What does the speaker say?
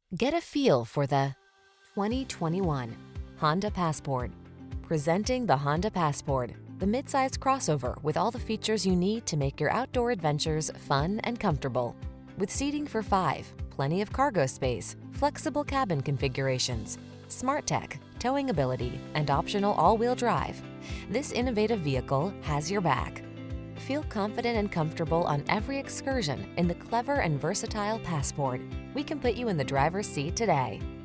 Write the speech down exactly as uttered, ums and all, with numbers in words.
Get a feel for the twenty twenty-one Honda Passport. Presenting the Honda Passport, the midsize crossover with all the features you need to make your outdoor adventures fun and comfortable. With seating for five, plenty of cargo space, flexible cabin configurations, smart tech, towing ability, and optional all-wheel drive, this innovative vehicle has your back. Feel confident and comfortable on every excursion in the clever and versatile Passport. We can put you in the driver's seat today.